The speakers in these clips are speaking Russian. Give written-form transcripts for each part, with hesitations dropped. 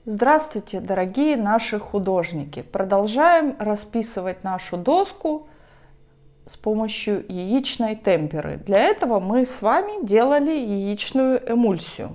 Здравствуйте, дорогие наши художники! Продолжаем расписывать нашу доску с помощью яичной темперы. Для этого мы с вами делали яичную эмульсию.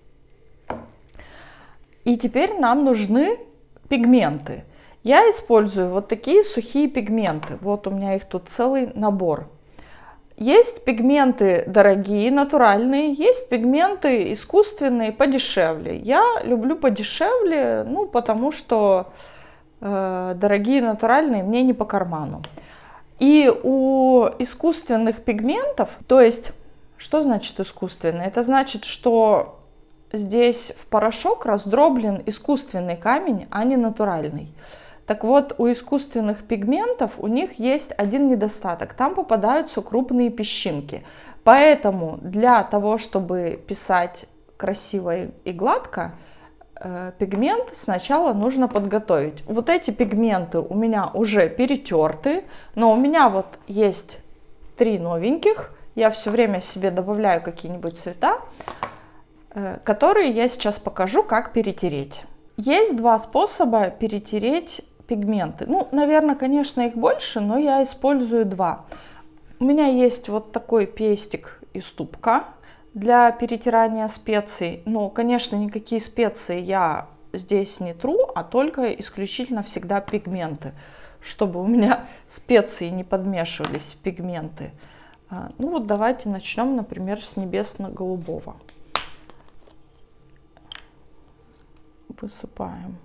И теперь нам нужны пигменты. Я использую вот такие сухие пигменты. Вот у меня их тут целый набор. Есть пигменты дорогие, натуральные, есть пигменты искусственные, подешевле. Я люблю подешевле, потому что дорогие натуральные мне не по карману. И у искусственных пигментов, то есть, что значит искусственный? Это значит, что здесь в порошок раздроблен искусственный камень, а не натуральный. Так вот, у искусственных пигментов у них есть один недостаток. Там попадаются крупные песчинки. Поэтому для того, чтобы писать красиво и гладко, пигмент сначала нужно подготовить. Вот эти пигменты у меня уже перетерты, но у меня вот есть 3 новеньких. Я все время себе добавляю какие-нибудь цвета, которые я сейчас покажу, как перетереть. Есть 2 способа перетереть пигменты. Наверное, конечно, их больше, но я использую 2. У меня есть вот такой пестик и ступка для перетирания специй. Но, конечно, никакие специи я здесь не тру, а только исключительно всегда пигменты, чтобы у меня специи не подмешивались в пигменты. Давайте начнем, например, с небесно-голубого. Высыпаем.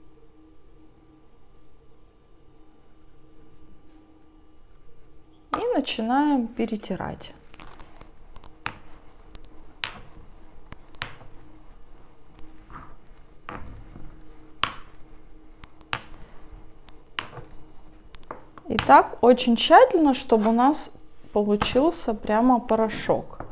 И начинаем перетирать. И так очень тщательно, чтобы у нас получился прямо порошок.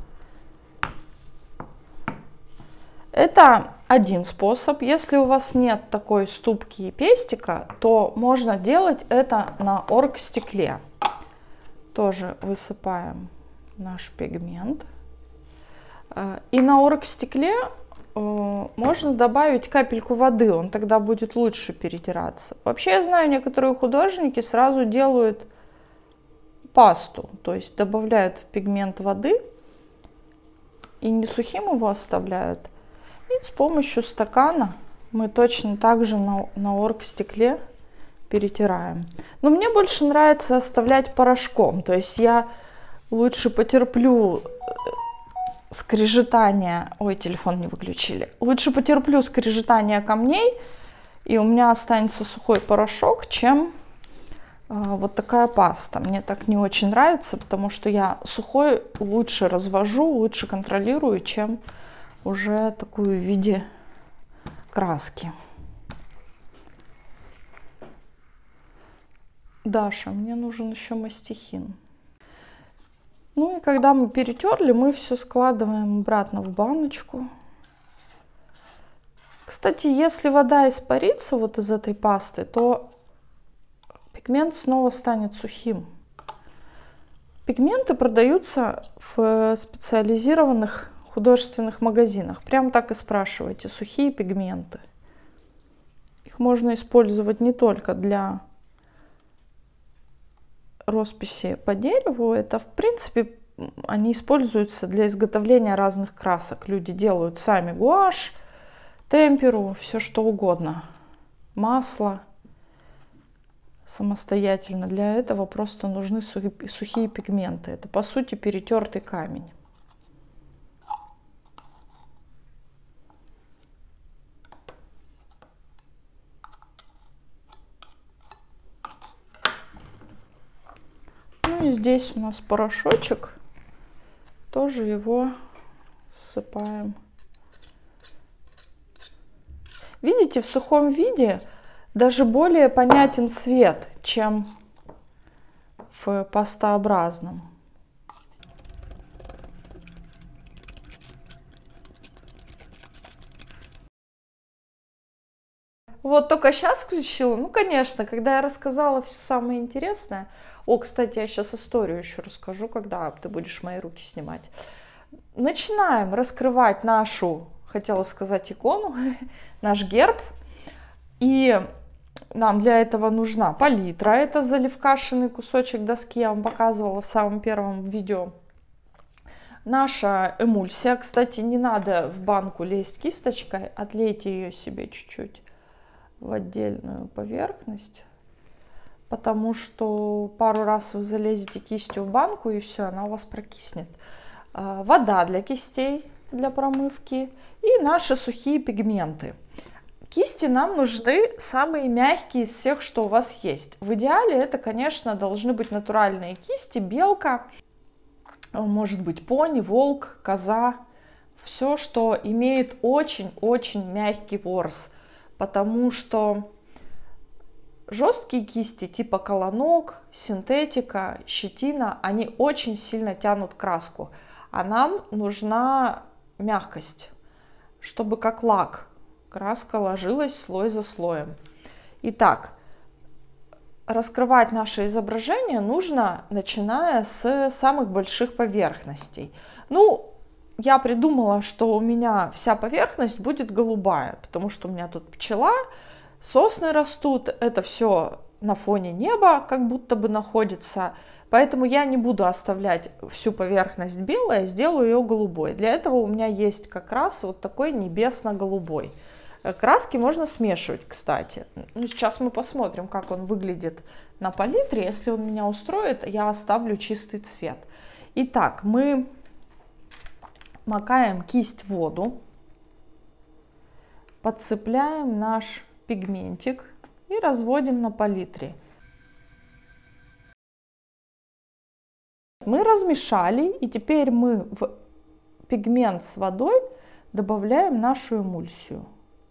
Это один способ. Если у вас нет такой ступки и пестика, то можно делать это на оргстекле. Тоже высыпаем наш пигмент. И на оргстекле можно добавить капельку воды, он тогда будет лучше перетираться. Вообще я знаю, некоторые художники сразу делают пасту, то есть добавляют в пигмент воды и не сухим его оставляют. И с помощью стакана мы точно так же на оргстекле перетираем. Но мне больше нравится оставлять порошком, то есть я лучше потерплю скрежетание, ой, телефон не выключили, лучше потерплю скрежетание камней, и у меня останется сухой порошок, чем вот такая паста. Мне так не очень нравится, потому что я сухой лучше развожу, лучше контролирую, чем уже такую в виде краски. Даша, мне нужен еще мастихин. И когда мы перетерли, мы все складываем обратно в баночку. Кстати, если вода испарится вот из этой пасты, то пигмент снова станет сухим. Пигменты продаются в специализированных художественных магазинах. Прям так и спрашивайте: сухие пигменты. Их можно использовать не только для росписи по дереву, это в принципе они используются для изготовления разных красок. Люди делают сами гуашь, темперу, все что угодно, масло самостоятельно. Для этого просто нужны сухие пигменты. Это по сути перетертый камень. И здесь у нас порошочек, тоже его ссыпаем. Видите, в сухом виде даже более понятен цвет, чем в пастообразном. Вот только сейчас включила. Конечно, когда я рассказала все самое интересное. О, кстати, я сейчас историю еще расскажу, когда ты будешь мои руки снимать. Начинаем раскрывать нашу, хотела сказать, икону, наш герб. И нам для этого нужна палитра. Это заливкашенный кусочек доски, я вам показывала в самом первом видео. Наша эмульсия, кстати, не надо в банку лезть кисточкой, отлейте ее себе чуть-чуть в отдельную поверхность, потому что пару раз вы залезете кистью в банку и все, она у вас прокиснет. Вода для кистей, для промывки и наши сухие пигменты. Кисти нам нужны самые мягкие из всех, что у вас есть. В идеале это, конечно, должны быть натуральные кисти, белка, может быть пони, волк, коза. Все, что имеет очень-очень мягкий ворс. Потому что жесткие кисти типа колонок, синтетика, щетина, они очень сильно тянут краску. А нам нужна мягкость, чтобы как лак краска ложилась слой за слоем. Итак, раскрывать наше изображение нужно, начиная с самых больших поверхностей. Ну, я придумала, что у меня вся поверхность будет голубая, потому что у меня тут пчела, сосны растут, это все на фоне неба как будто бы находится. Поэтому я не буду оставлять всю поверхность белой, сделаю ее голубой. Для этого у меня есть как раз вот такой небесно-голубой. Краски можно смешивать, кстати. Ну, сейчас мы посмотрим, как он выглядит на палитре. Если он меня устроит, я оставлю чистый цвет. Итак, мы макаем кисть в воду, подцепляем наш пигментик и разводим на палитре. Мы размешали, и теперь мы в пигмент с водой добавляем нашу эмульсию.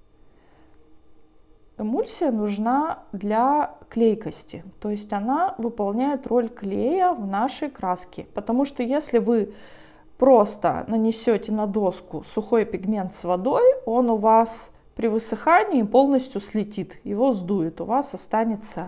Эмульсия нужна для клейкости, то есть она выполняет роль клея в нашей краске. Потому что если вы просто нанесете на доску сухой пигмент с водой, он у вас при высыхании полностью слетит, его сдует, у вас останется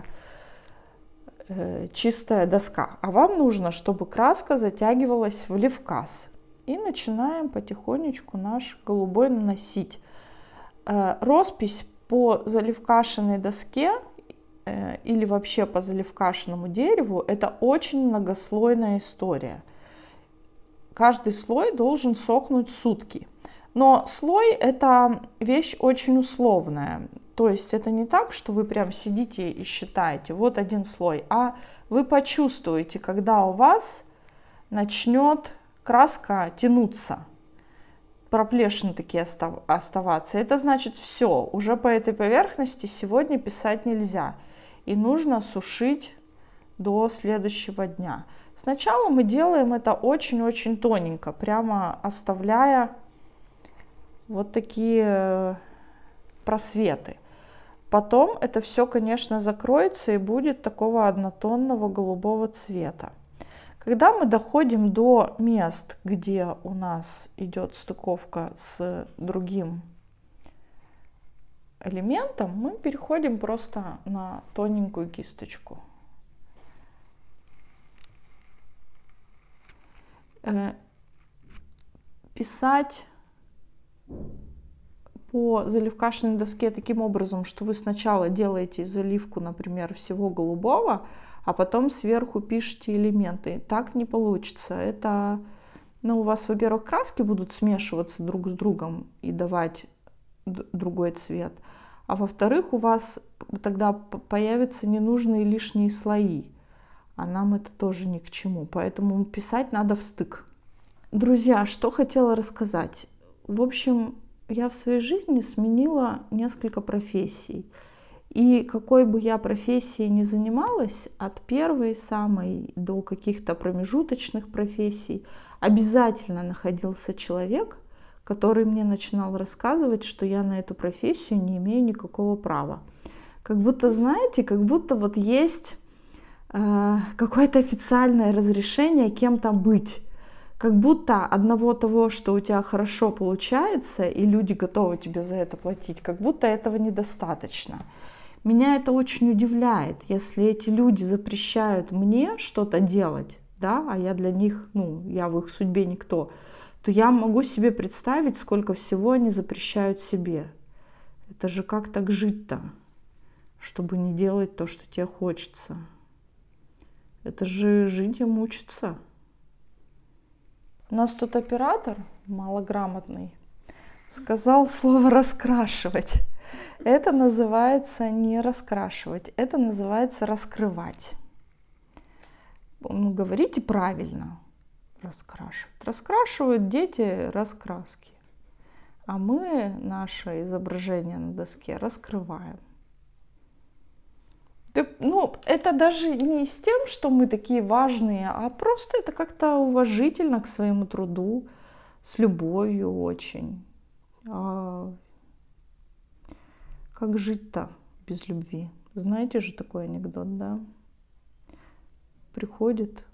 чистая доска. А вам нужно, чтобы краска затягивалась в левказ. И начинаем потихонечку наш голубой наносить. Роспись по заливкашенной доске или вообще по заливкашенному дереву — это очень многослойная история. Каждый слой должен сохнуть сутки. Но слой — это вещь очень условная. То есть это не так, что вы прям сидите и считаете, вот один слой, а вы почувствуете, когда у вас начнет краска тянуться, проплешины такие оставаться. Это значит, все, уже по этой поверхности сегодня писать нельзя. И нужно сушить до следующего дня. Сначала мы делаем это очень-очень тоненько, прямо оставляя вот такие просветы. Потом это все, конечно, закроется и будет такого однотонного голубого цвета. Когда мы доходим до мест, где у нас идет стыковка с другим элементом, мы переходим просто на тоненькую кисточку. Писать по заливкашенной доске таким образом, что вы сначала делаете заливку, например, всего голубого, а потом сверху пишите элементы. Так не получится. Это, ну, у вас, во-первых, краски будут смешиваться друг с другом и давать другой цвет. А во-вторых, у вас тогда появятся ненужные лишние слои. А нам это тоже ни к чему. Поэтому писать надо в стык. Друзья, что хотела рассказать. В общем, я в своей жизни сменила несколько профессий. И какой бы я профессией ни занималась, от первой самой до каких-то промежуточных профессий, обязательно находился человек, который мне начинал рассказывать, что я на эту профессию не имею никакого права. Как будто, знаете, как будто вот есть какое-то официальное разрешение кем-то быть. Как будто одного того, что у тебя хорошо получается, и люди готовы тебе за это платить, как будто этого недостаточно. Меня это очень удивляет, если эти люди запрещают мне что-то делать, да, а я для них, ну, я в их судьбе никто, то я могу себе представить, сколько всего они запрещают себе. Это же как так жить-то? чтобы не делать то, что тебе хочется. Это же жить и мучиться. У нас тут оператор малограмотный сказал слово раскрашивать. Это называется не раскрашивать, это называется раскрывать. Говорите правильно. Раскрашивать. Раскрашивают дети раскраски. А мы наше изображение на доске раскрываем. Это даже не с тем, что мы такие важные, а просто это как-то уважительно к своему труду, с любовью очень. А как жить-то без любви? Знаете же такой анекдот, да? Приходит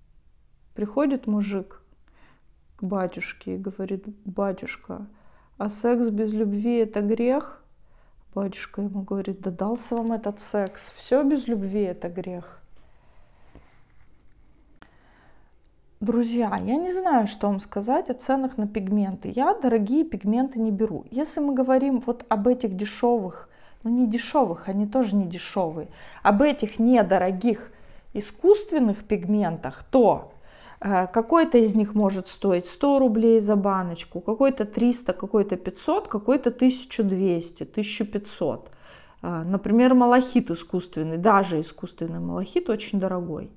мужик к батюшке и говорит: батюшка, а секс без любви это грех? Батюшка ему говорит: да дался вам этот секс, все без любви это грех. Друзья, я не знаю, что вам сказать о ценах на пигменты. Я дорогие пигменты не беру. Если мы говорим вот об этих дешевых, не дешевых, они тоже не дешевые, об этих недорогих искусственных пигментах, то какой-то из них может стоить 100 рублей за баночку, какой-то 300, какой-то 500, какой-то 1200, 1500. Например, малахит искусственный, даже искусственный малахит очень дорогой.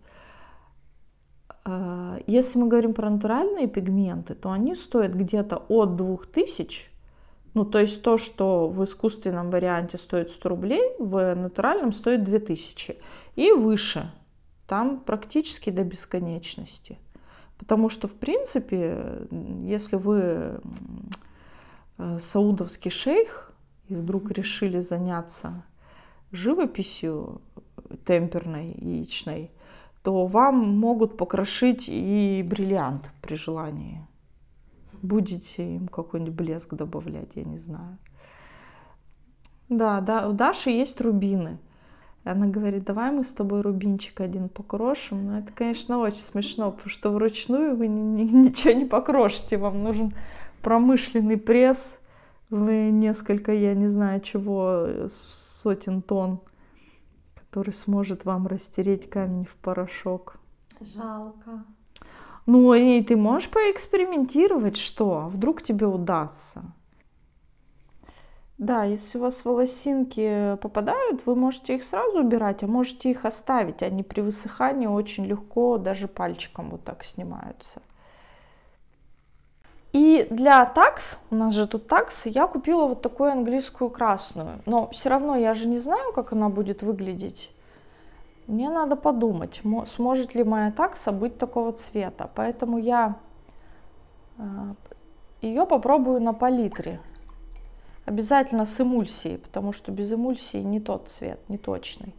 Если мы говорим про натуральные пигменты, то они стоят где-то от 2000, то есть то, что в искусственном варианте стоит 100 рублей, в натуральном стоит 2000 и выше. Там практически до бесконечности. Потому что, в принципе, если вы саудовский шейх и вдруг решили заняться живописью темперной, яичной, то вам могут покрошить и бриллиант при желании. Будете им какой-нибудь блеск добавлять, я не знаю. Да, у Даши есть рубины. Она говорит: давай мы с тобой рубинчик один покрошим. Но это, конечно, очень смешно, потому что вручную вы ничего не покрошите. Вам нужен промышленный пресс в несколько, я не знаю чего, сотен тонн, который сможет вам растереть камень в порошок. Жалко. И ты можешь поэкспериментировать, что? Вдруг тебе удастся. Да, если у вас волосинки попадают, вы можете их сразу убирать, а можете их оставить. Они при высыхании очень легко даже пальчиком вот так снимаются. И для такс, у нас же тут таксы, я купила вот такую английскую красную. Но все равно я же не знаю, как она будет выглядеть. Мне надо подумать, сможет ли моя такса быть такого цвета. Поэтому я ее попробую на палитре. Обязательно с эмульсией, потому что без эмульсии не тот цвет, не точный.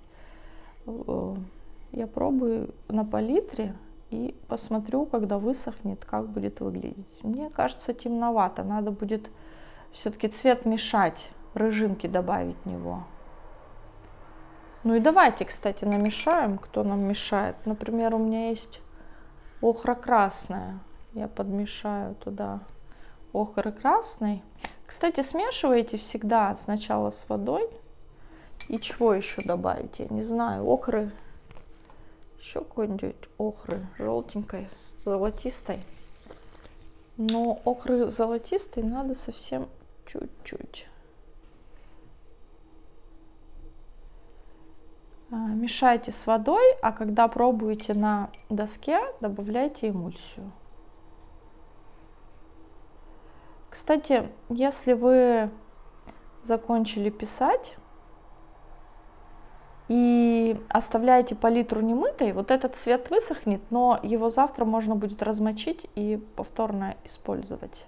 Я пробую на палитре и посмотрю, когда высохнет, как будет выглядеть. Мне кажется, темновато. Надо будет все-таки цвет мешать, рыжинки добавить в него. И давайте, кстати, намешаем, кто нам мешает. Например, у меня есть охра красная. Я подмешаю туда охры красной. Кстати, смешивайте всегда сначала с водой. И чего еще добавить? Я не знаю. Охры. Еще какой-нибудь охры желтенькой, золотистой. Но охры золотистой надо совсем чуть-чуть. Мешайте с водой, а когда пробуете на доске, добавляйте эмульсию. Кстати, если вы закончили писать и оставляете палитру немытой, вот этот цвет высохнет, но его завтра можно будет размочить и повторно использовать.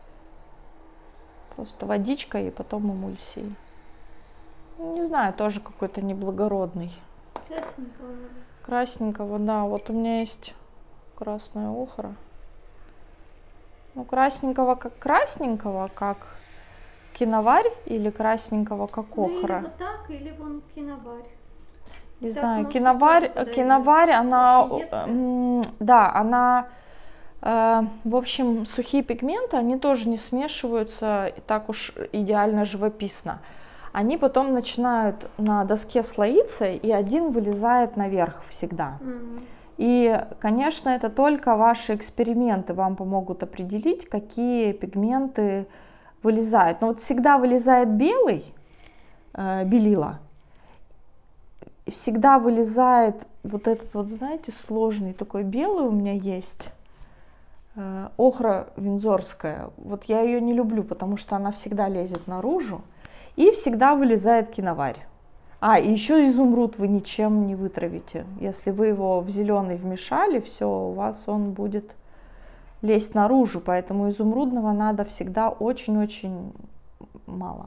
Просто водичкой и потом эмульсией. Не знаю, тоже какой-то неблагородный. Красненького. Красненького, да. Вот у меня есть красная охра. Красненького, как киноварь, или красненького, как охра? Или вот так, или вон киноварь. Не так знаю, киноварь, она, да, она, в общем, сухие пигменты, они тоже не смешиваются так уж идеально живописно. они потом начинают на доске слоиться, и один вылезает наверх всегда. И, конечно, это только ваши эксперименты вам помогут определить, какие пигменты вылезают. Но вот всегда вылезает белый, белила, всегда вылезает вот этот вот, знаете, сложный такой белый у меня есть, охра виндзорская. Вот я ее не люблю, потому что она всегда лезет наружу. И всегда вылезает киноварь. И еще изумруд вы ничем не вытравите. Если вы его в зеленый вмешали, все, у вас он будет лезть наружу. Поэтому изумрудного надо всегда очень-очень мало.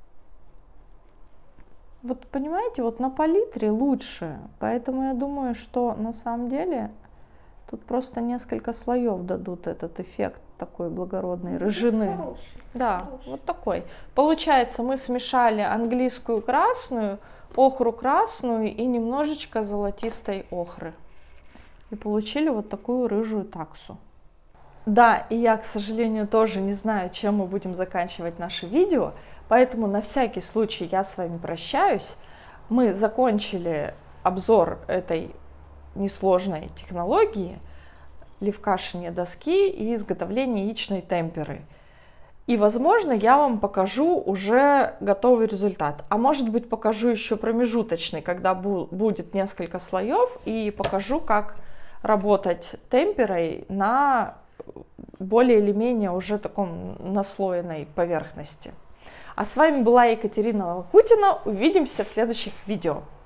Вот понимаете, вот на палитре лучше. Поэтому я думаю, что на самом деле тут просто несколько слоев дадут этот эффект такой благородной рыжины. Хороший, Да, хороший. вот такой. Получается, мы смешали английскую красную, охру красную и немножечко золотистой охры. И получили вот такую рыжую таксу. Да, и я, к сожалению, тоже не знаю, чем мы будем заканчивать наше видео, поэтому на всякий случай я с вами прощаюсь. Мы закончили обзор этой несложной технологии левкашения доски и изготовления яичной темперы. И, возможно, я вам покажу уже готовый результат. А может быть, покажу еще промежуточный, когда будет несколько слоев, и покажу, как работать темперой на более или менее уже таком наслоенной поверхности. А с вами была Екатерина Лалкутина. Увидимся в следующих видео.